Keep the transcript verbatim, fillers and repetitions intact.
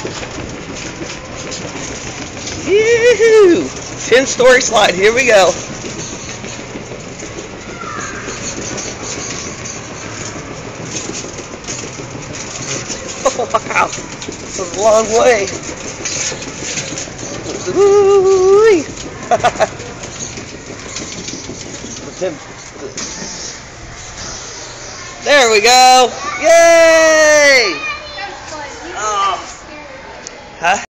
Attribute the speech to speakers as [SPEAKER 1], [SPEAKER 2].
[SPEAKER 1] Yoo-hoo! ten-story slide. Here we go. Oh, wow. This is a long way. Woo-wee. There we go. Yay! Oh. Huh?